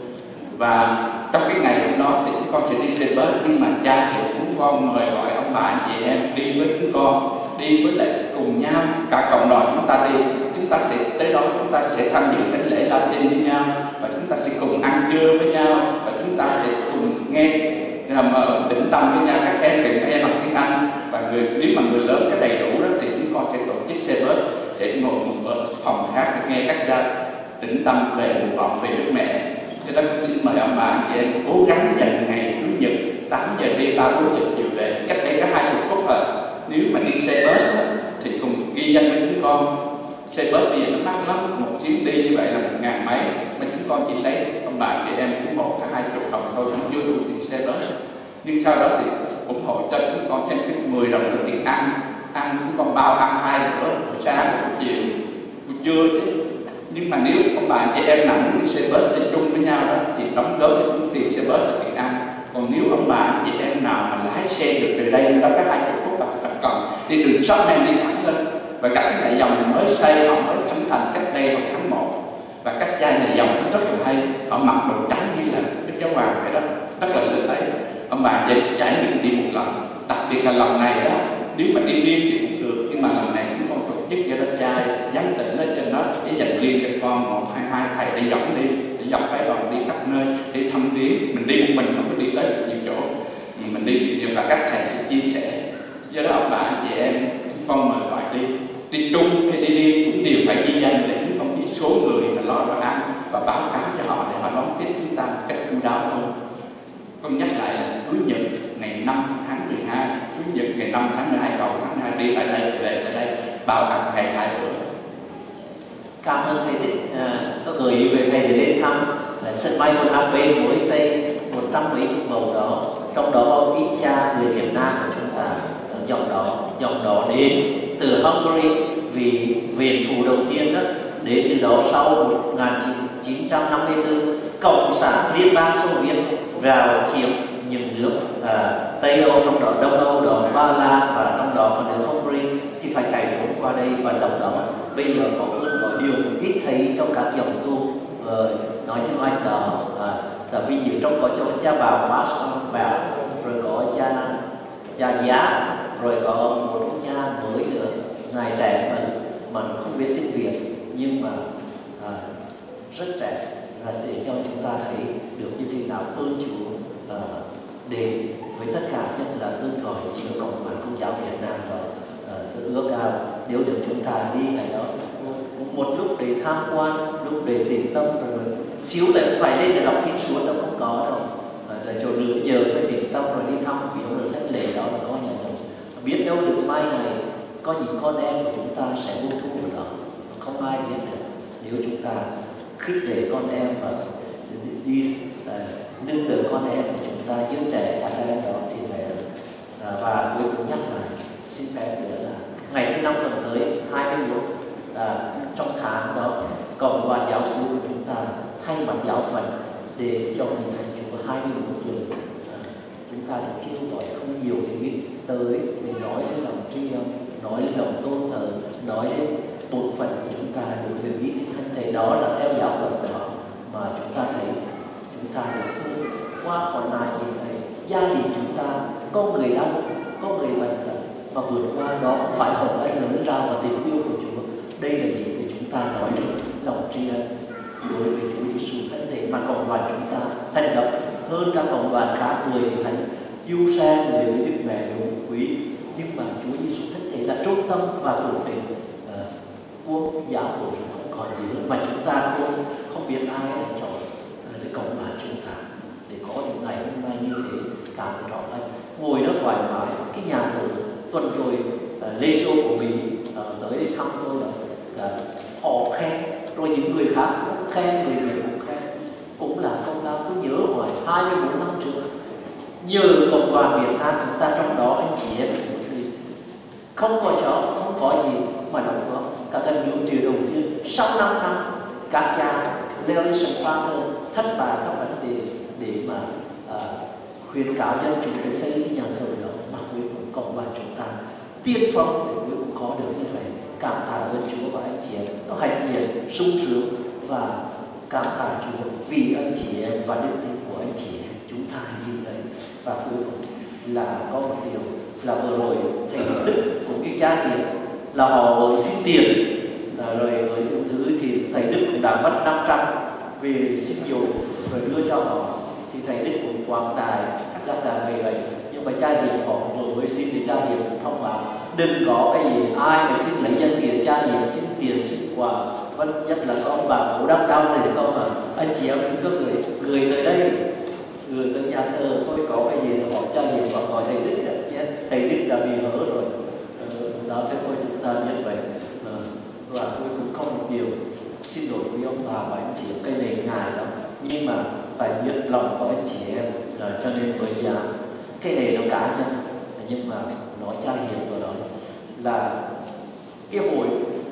Và trong cái ngày hôm đó thì chúng con sẽ đi xe bus, nhưng mà cha hiệu chúng con mời gọi ông bà anh chị em đi với chúng con, đi với lại cùng nhau cả cộng đoàn chúng ta đi. Chúng ta sẽ tới đó, chúng ta sẽ tham dự thánh lễ Latin với nhau và chúng ta sẽ cùng ăn trưa với nhau và chúng ta sẽ cùng nghe tĩnh tâm với nhau. Các em thì nghe bằng tiếng Anh và nếu mà người lớn cái đầy đủ đó thì chúng con sẽ tổ chức xe bus sẽ ngồi một phòng khác để nghe các cha tĩnh tâm về mùa vọng về Đức Mẹ. Cho đó cũng xin mời ông bà anh chị em cố gắng dành ngày Chủ nhật 8 giờ đi 3-4 giờ chiều về. Cách đây có 20 phút rồi. Nếu mà đi xe bus đó, thì cùng ghi danh với chúng con. Xe bus bây giờ nó mắc lắm, một chuyến đi như vậy là 1.000 mấy, mà chúng con chỉ lấy ông bà chị em ủng hộ cả 20 đồng thôi, cũng chưa đủ tiền xe bus. Nhưng sau đó thì ủng hộ cho chúng con thêm cái 10 đồng là tiền ăn chúng con bao ăn 2 bữa, buổi sáng và buổi chiều, buổi trưa chứ. Nhưng mà nếu ông bà chị em nào muốn đi xe bus thì chung với nhau đó thì đóng góp cho cũng tiền xe bus và tiền ăn. Còn nếu ông bà chị em nào mà lái xe được từ đây đó có 20 phút là thật cần đi đường sóc em đi thẳng lên và gặp cái nhà dòng này mới xây, họ mới khánh thành cách đây vào tháng 1 và các cha nhà dòng nó rất là hay, họ mặc đồ trắng như là Đức Giáo Hoàng vậy đó, rất là lợi đấy. Ông bà chị trải nghiệm đi một lần, đặc biệt là lần này đó, nếu mà đi riêng thì cũng được, nhưng mà lần này cũng không tổ chức cho nó trai giám tỉnh lên cho nó để dành riêng cho con 1, 2, 2 thầy để dẫn đi, để dòng phái đoàn đi khắp nơi để thăm viếng. Mình đi một mình không có đi tới nhiều chỗ, mình đi nhiều và các thầy sẽ chia sẻ. Do đó ông bà anh chị em con mời gọi đi chung hay đi riêng cũng đều phải ghi danh để chúng con biết số người mà lo đồ ăn và báo cáo cho họ để họ đón tiếp chúng ta một cách chu đáo hơn. Con nhắc lại là Chủ nhật ngày 5 tháng 12, Chủ nhật ngày 5 tháng 12 đầu tháng 12 đi tại đây về tại đây bao ăn ngày 2 bữa. Cảm ơn thầy Tích có gợi ý về thầy để đến thăm sân bay Quân AP mới xây 170 mẫu đó, trong đó có ít cha người Việt Nam của chúng ta. Dòng đó đến từ Hungary, vì viện phụ đầu tiên đó, đến từ đó sau 1954 Cộng sản Liên bang Xô Viết vào chiếm những nước Tây Âu, trong đó Đông Âu đó, Ba Lan và trong đó có nước Hungary, thì phải chạy trốn qua đây và đồng đó. Bây giờ có hơn có điều ít thấy trong các dòng tu nói tiếng Anh đó, là ví dụ trong có cho cha Bảo Bảo, rồi có cha Giá, rồi có một ông cha mới nữa, ngài trẻ mà không biết tiếng Việt nhưng mà rất trẻ, để cho chúng ta thấy được như thế nào ơn Chúa để với tất cả, nhất là ơn gọi giữa Cộng đoàn Công giáo Việt Nam đó. Tôi ước ao nếu được chúng ta đi ngày đó một lúc để tham quan, lúc để tìm tâm, rồi xíu tại không phải lên để đọc kinh suốt đâu, không có đâu, là chỗ nửa giờ phải tìm tâm rồi đi thăm viếng rồi thánh lễ đó là có nhà nhau. Biết đâu được mai này có những con em của chúng ta sẽ vô thu ở đó, không ai biết được. Nếu chúng ta khích lệ con em và đi nâng đỡ con em của chúng ta, giới trẻ các em đó thì phải và cuối cùng nhắc lại xin phép nữa là ngày thứ 5 tuần tới 21 trong tháng đó, cộng đoàn giáo sư của chúng ta thay mặt giáo phận để cho mình thành Chúa 21 giờ. Chúng ta được kêu gọi không nhiều thì ít tới để nói lên lòng tri ân, nói lên lòng tôn thờ, nói lên bổn phận của chúng ta đối với ý thức thân thể. Đó là theo giáo luật đó mà chúng ta thấy chúng ta được qua khỏi nạn dịch này. Gia đình chúng ta có người đau, có người bệnh tật, mà vượt qua đó không phải hồng ân lớn ra và tình yêu của Chúa. Đây là dịp để chúng ta nói đến lòng tri ân đối với Chúa Giêsu thân thể mà cộng đoàn chúng ta thành lập hơn các cộng đoàn khác. Người thì thành yêu xe, người thì Đức Mẹ đúng quý, nhưng mà Chúa Giêsu thân thể là trung tâm và chủ đề quốc giáo của chúng không còn gì nữa, mà chúng ta không biết ai để chọn để cộng đoàn chúng ta để có những ngày hôm nay như thế. Cảm ơn rõ anh ngồi nó thoải mái. Cái nhà thờ tuần rồi Lê Sô của mình tới đây thăm tôi là họ khen, rồi những người khác cũng khen, người Việt cũng khen, cũng là công lao. Tôi nhớ hồi 24 năm trước, nhờ cộng đoàn Việt Nam chúng ta, trong đó anh chị em không có chó, không có gì mà đóng góp cả gần nửa triệu đồng tiền. Sau 5 năm các cha leo lên sân pha thơ thất bại trong vấn đề để mà khuyến cáo dân chúng để xây cái nhà thờ đó, mà cuối cùng cộng đoàn chúng ta tiên phong để cuối cùng có được như vậy. Cảm tạ ơn Chúa và anh chị em, nó hạnh diện, sung sướng và cảm tạ Chúa vì anh chị em và đức tin của anh chị em. Chúng ta hãy nhìn đấy. Và cuối cùng là có một điều là vừa rồi thầy Đức cũng như cha Hiền là họ mới xin tiền, rồi với những thứ thì thầy Đức cũng đã mất 500 vì xin nhiều rồi đưa cho họ, thì thầy Đức cũng quảng đại ra cả về vậy. Nhưng mà cha Hiền họ vừa mới xin thì cha Hiền cũng thông báo đừng có cái gì ai mà xin lấy danh nghĩa cha Hiền xin tiền xin quà, vẫn nhất là con bà cũng đau đau này con mà anh chị em có người tới đây, người tới nhà thờ thôi có cái gì thì họ cha Hiền và gọi thầy Đức nhé. Thầy Đức đã bị hở rồi đó, thế thôi chúng ta biết vậy. Và cuối cùng không một điều xin lỗi quý ông bà và anh chị em, cái này ngài đó, nhưng mà phải biết lòng của anh chị em cho nên mới dám. Cái này nó cá nhân, nhưng mà nói cha Hiền rồi đó là cái hội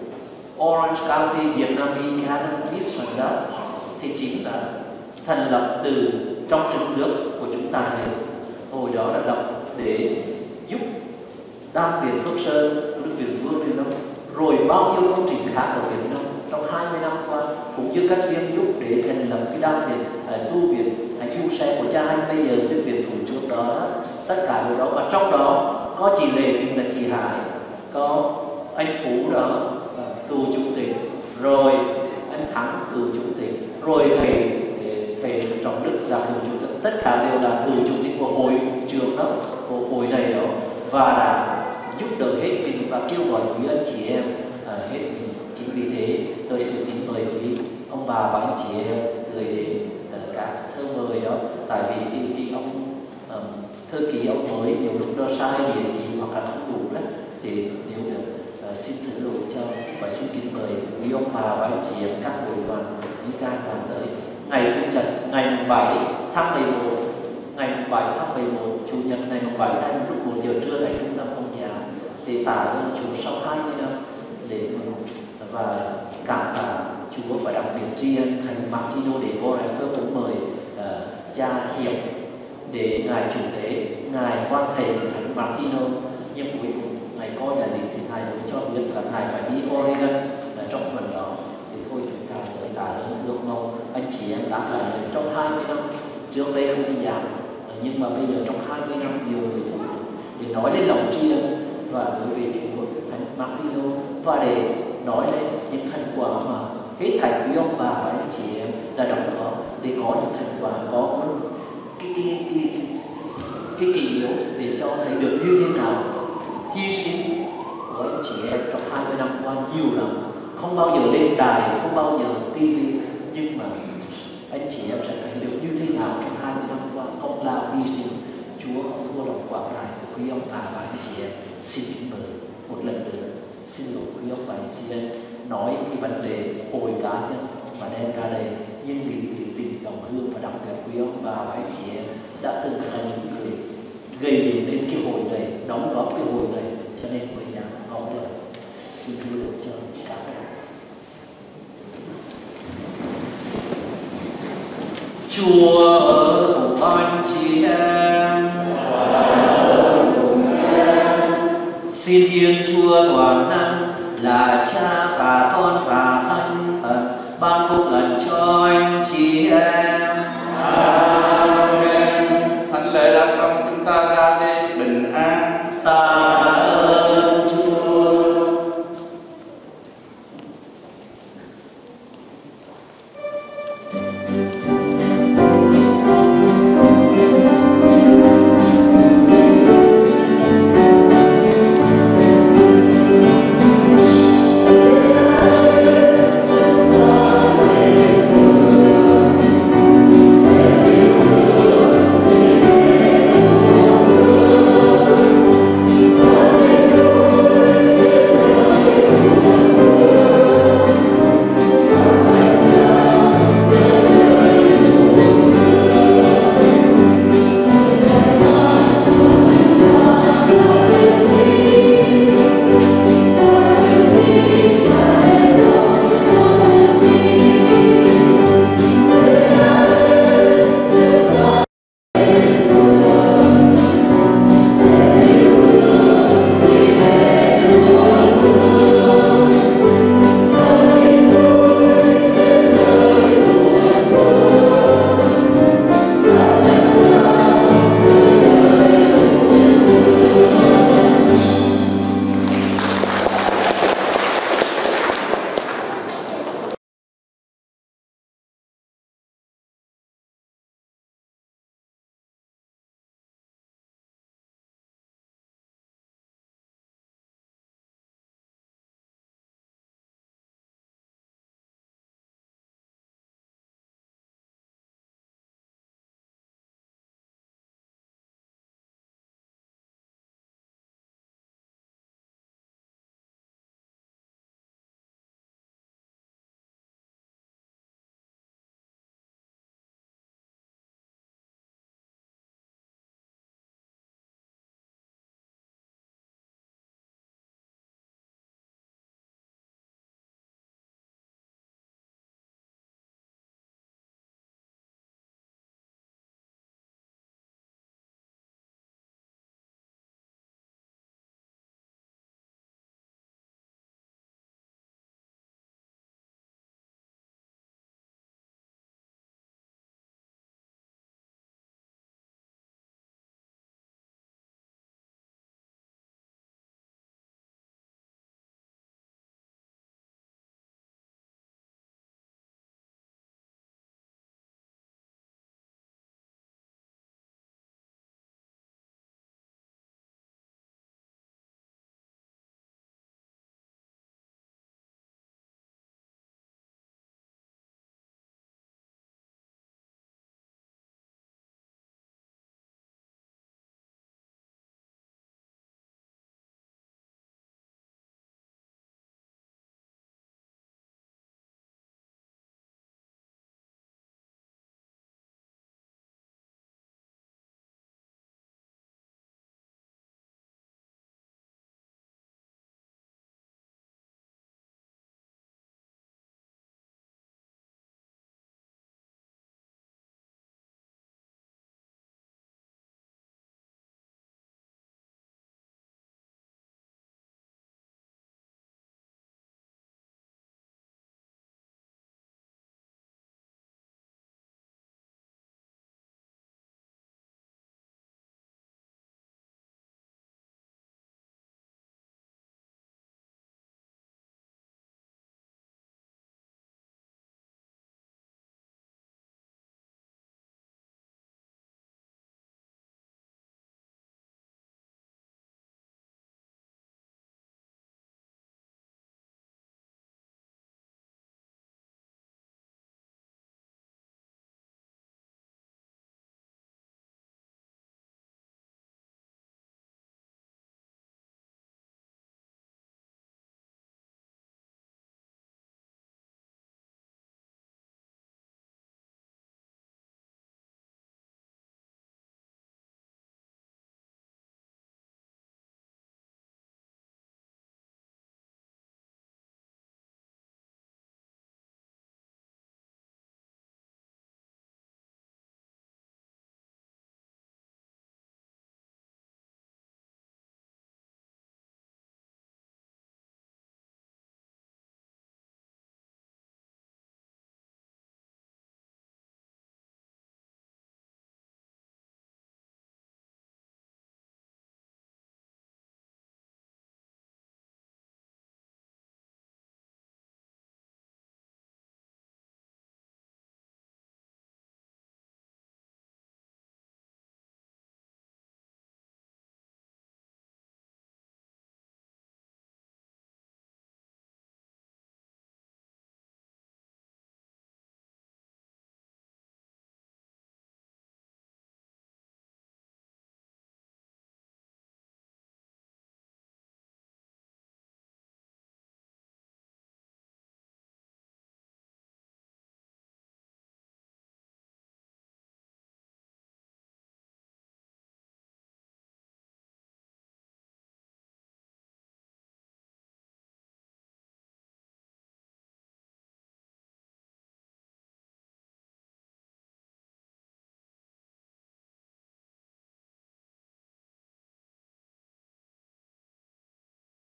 Orange County Vietnamese Catholic Mission đó thì chính là thành lập từ trong trứng nước của chúng ta này. Hồi đó là lập để giúp Đan Viện Phước Sơn, Đức Viện Phước Việt Nam, rồi bao nhiêu công trình khác ở Việt Nam trong 20 năm qua, cũng như các riêng giúp để thành lập cái Đan Viện tu viện yêu xe của cha anh bây giờ Đức Viện Phụ trước đó, tất cả điều đó. Và trong đó có chị Lê thì là chị Hải, có anh Phú đó cựu chủ tịch, rồi anh Thắng cựu chủ tịch, rồi thầy Trọng Đức là cựu chủ tịch, tất cả đều là cựu chủ tịch của hội trường đó, của hội này đó, và đã giúp đỡ hết mình và kêu gọi quý anh chị em hết mình. Chính vì thế tôi xin kính mời quý ông bà và anh chị em gửi đến các thơ mời đó, tại vì cái ông thư ký ông mới nhiều lúc nó sai địa chỉ hoặc là không đủ đó, thì nếu được xin thử lỗi cho, và xin kính mời quý ông bà và anh chị em các hội đoàn những ca đoàn tới ngày Chủ nhật ngày 7 tháng 11, ngày 7 tháng 11, Chủ nhật ngày 7 tháng lúc 1 giờ trưa tại trung tâm Công giáo để tạ ơn Chúa sau 20 năm để và cảm tạ Chúa, và đặc biệt tri ân Thánh Martino de Porres cũng mời cha Hiệp để ngài chủ thể, ngài quan thầy Thánh Martino, nhưng cuối cùng ngài coi là gì thì ngài mới cho biết là ngài phải đi Oregon trong phần đó. Thì thôi chúng ta tới tạ ơn ước mong anh chị em đã làm trong 20 năm trước đây không đi giảm, nhưng mà bây giờ trong 20 năm nhiều người thuộc để nói lên lòng tri ân và đối với Chúa Thánh Martino, và để nói lên những thành quả mà hết thảy quý ông bà và anh chị em đã đóng góp để có những thành quả, có cái kỳ yếu để cho thấy được như thế nào hy sinh của anh chị em trong 20 năm qua nhiều lắm, không bao giờ lên đài, không bao giờ tivi, nhưng mà anh chị em sẽ thấy được như thế nào trong 20 năm qua công lao hy sinh. Chúa không thua lòng quảng đại của quý ông bà và anh chị em. Xin kính mời một lần nữa, xin lỗi quý ông bà anh chị em nói cái vấn đề hồi cá nhân và đem ra đây, nhưng vì tình đồng hương và đặc biệt quý ông bà và anh chị em đã từng là những người gây dựng nên cái hội này, đóng góp cái hội này, cho nên quý nhà ngóng lời xin thưa lỗi cho cả các Chúa ở cùng anh chị em. Xin Thiên Chúa toàn năng là Cha và Con và Thánh Thần ban phúc lành cho anh chị em.